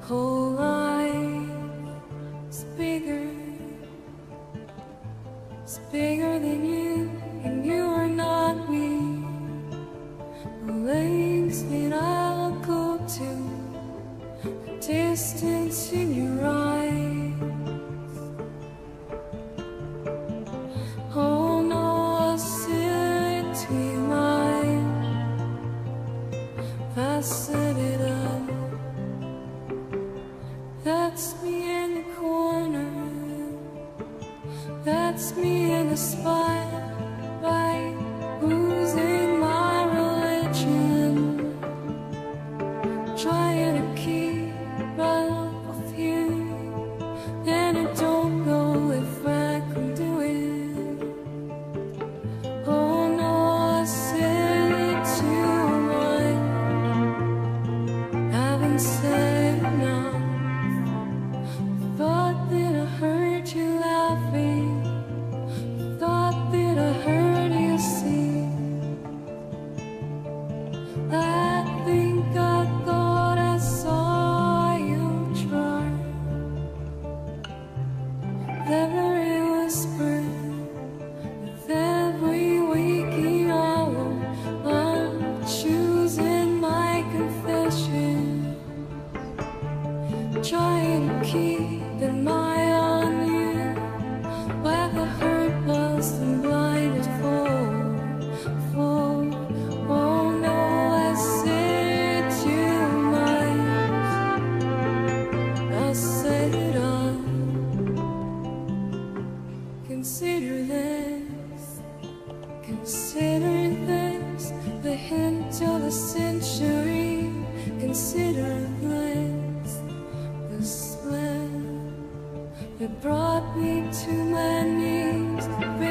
Whole life is bigger than you, and you are not me. The lengths that I'll go to, the distance in your eyes. Oh no, I'll sit between mine. If I set it up, that's me in the corner. That's me in the spotlight, losing my religion, trying to keep up with you, and I don't know if I can do it. Oh no, I said too much, haven't said enough. Thought that I heard you laughing, thought that I heard you sing. I think I thought I saw you try. Every whisper, with every waking hour, I'm choosing my confession, trying to keep an eye on you, where the hurt was and blinded for. Oh no, I said too much, I said it all. Consider this, the hint of the century. Consider this, the slip that brought me to my knees.